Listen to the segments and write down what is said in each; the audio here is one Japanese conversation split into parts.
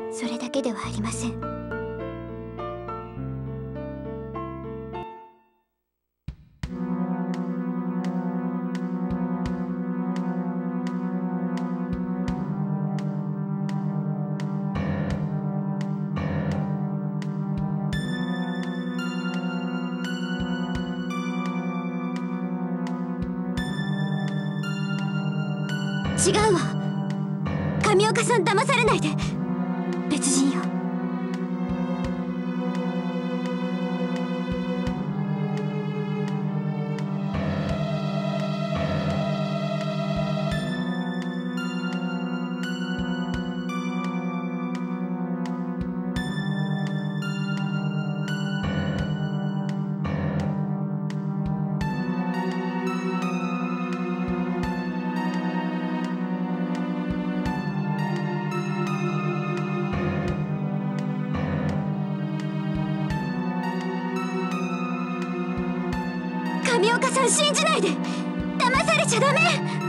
それだけではありません。違うわ。神岡さん騙されないで。別人よ。神岡さん信じないで。騙されちゃダメ。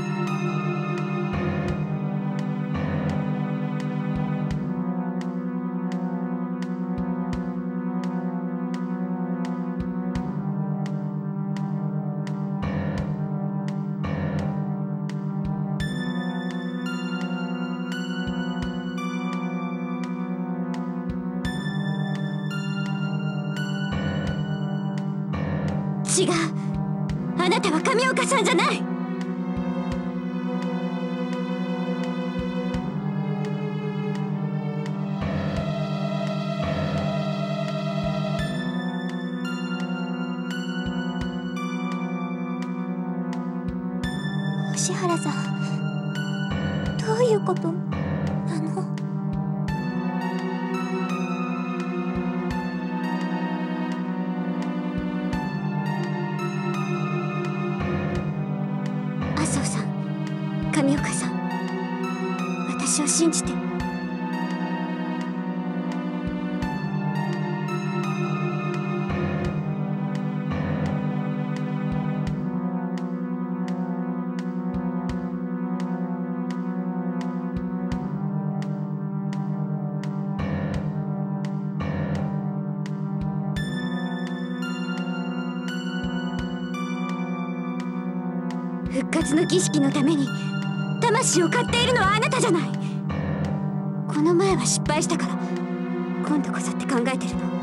違う。あなたは神岡さんじゃない。星原さん、どういうことなの？麻生さん、神岡さん、私を信じて。復活の儀式のために魂を買っているのはあなたじゃない。この前は失敗したから今度こそって考えてるの。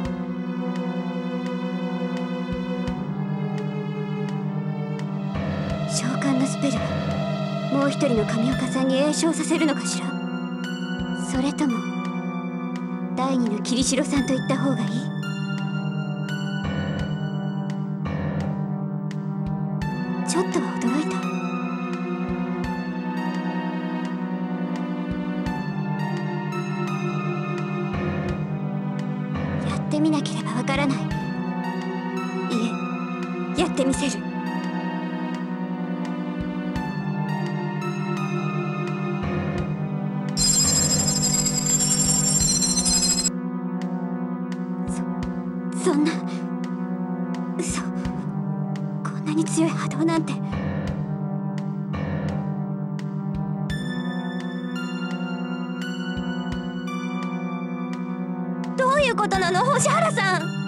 召喚のスペルはもう一人の神岡さんに詠唱させるのかしら。それとも第二の桐代さんと言った方がいい？ちょっとは驚いた。やってみなければわからない。いえ、やってみせる。そんな嘘。こんなに強い波動なんて。どういうことなの、星原さん。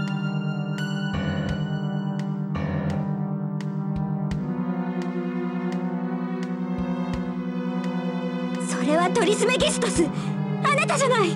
それはトリスメギストス、あなたじゃない。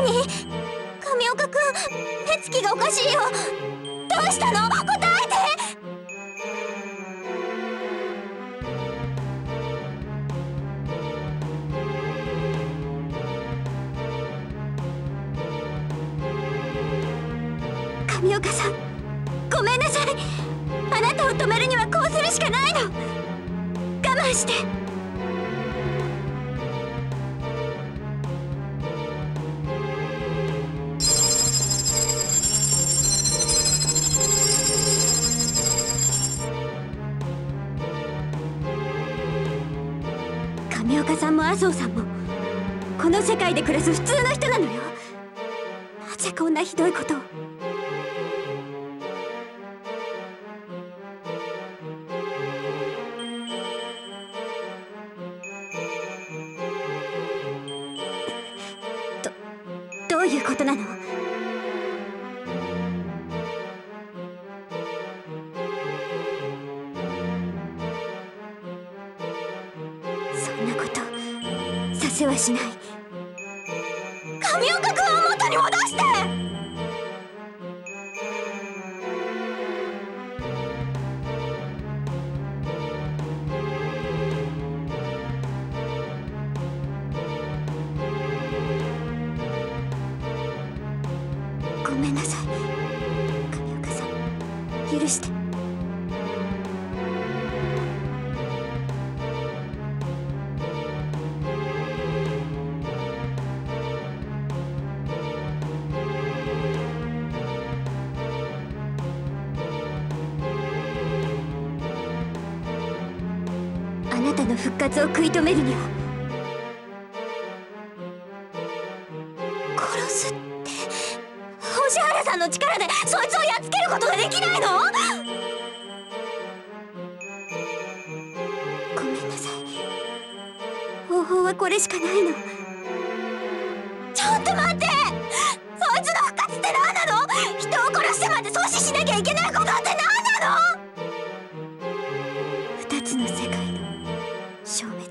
何？神岡くん、目つきがおかしいよ。どうしたの？答えて。神岡さん、ごめんなさい。あなたを止めるにはこうするしかないの。我慢して。神岡さんも麻生さんもこの世界で暮らす普通の人なのよ。なぜこんなひどいことを。どういうことなの？そんなことさせはしない。神岡君を元に戻して。ごめんなさい、神岡さん、許して。あなたの復活を食い止めるには、殺すって星原さんの力でそいつをやっつけることができないの？ごめんなさい、方法はこれしかないの。ちょっと待って、そいつの復活って何なの？人を殺してまで阻止しなきゃいけないことって何なの？二つの世界の消滅。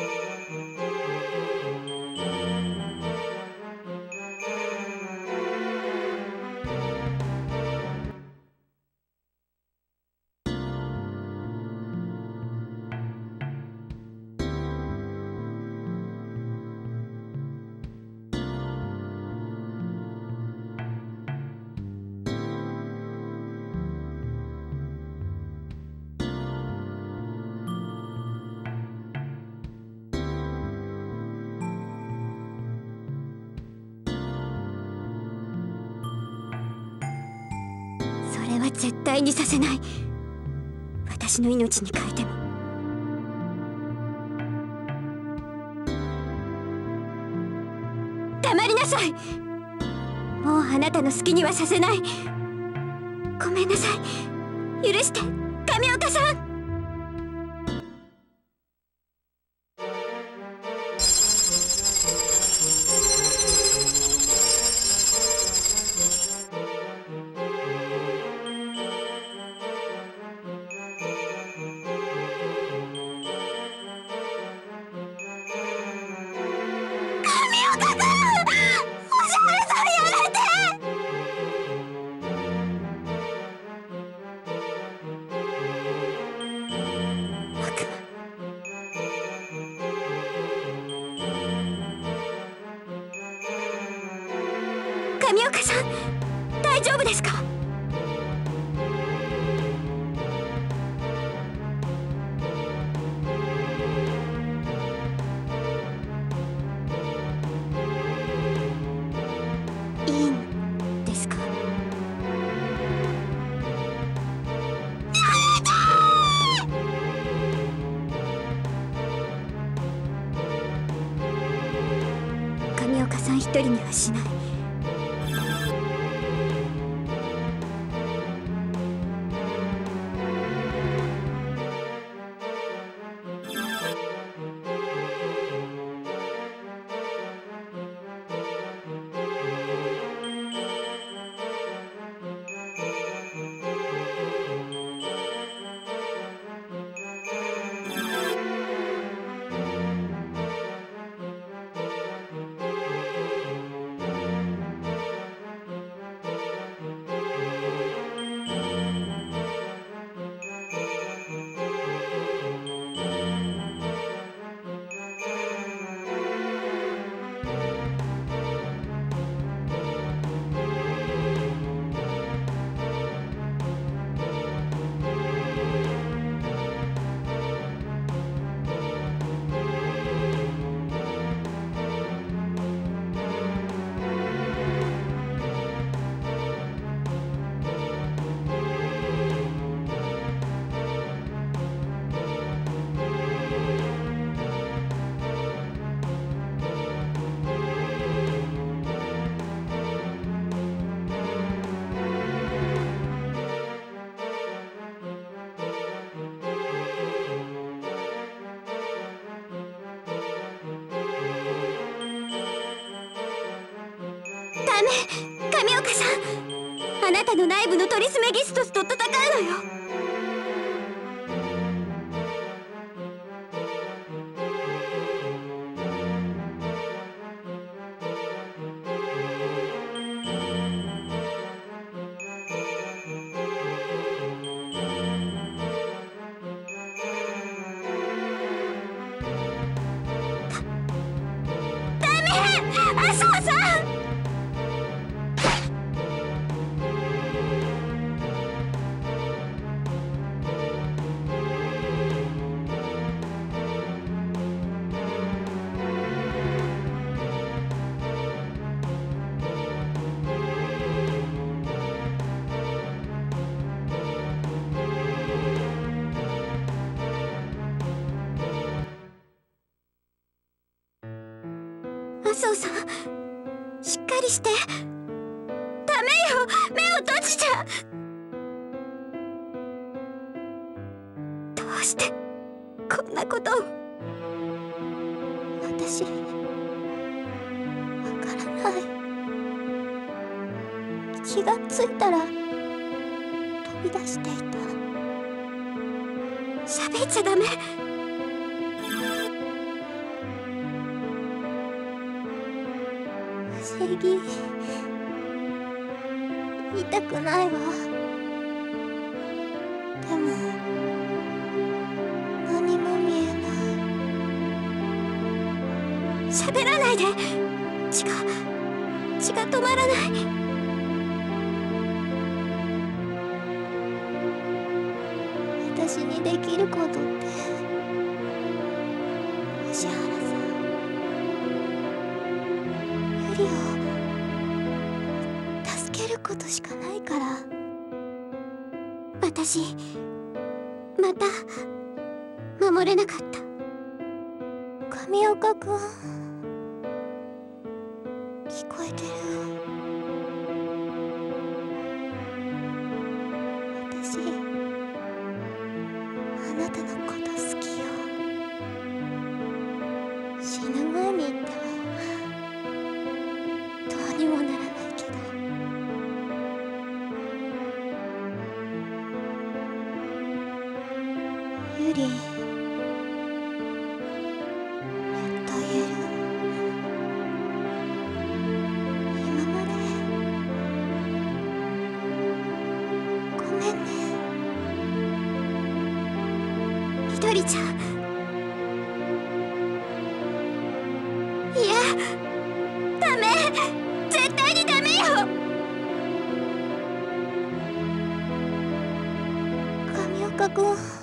それは絶対にさせない。私の命に変えても。黙りなさい。もうあなたの好きにはさせない。ごめんなさい、許して、神岡さん。神岡さん、大丈夫ですか？いいんですか？神岡さん一人にはしない。 ダメ、神岡さん、あなたの内部のトリスメギストスと戦うのよ。麻生さん。麻生さん、しっかりして。ダメよ、目を閉じちゃ。どうしてこんなことを。私、わからない。気がついたら飛び出していた。喋っちゃダメ。不思議。言いたくないわ。でも何も見えない。喋らないで。血が止まらない。私にできることって芦原さん、ユリを助けることしかないから。私また守れなかった。神岡くん、聞こえてる？私あなたのこと好きよ。死ぬ前に言ってもどうにもならないけど。ユリ、やっと言える。今までごめんね。みどりちゃん。いや、ダメ、絶対にダメよ。神岡くん。